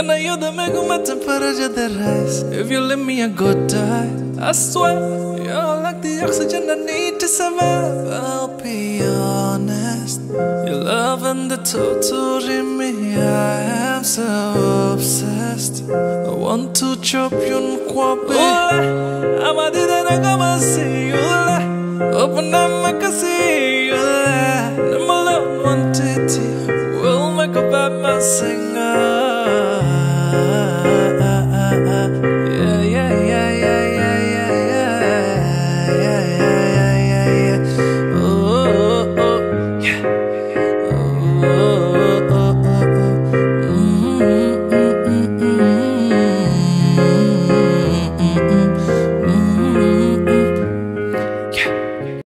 Gonna you the make my temperature the rise. If you let me, I go die. I swear, you're like the oxygen I need to survive. I'll be honest, your love and the torturing me. I am so obsessed. I want to chop you in kwabe. I'm a did and I come see you. Open up my see you. I'm alone wanted to. We'll make a bad man sing.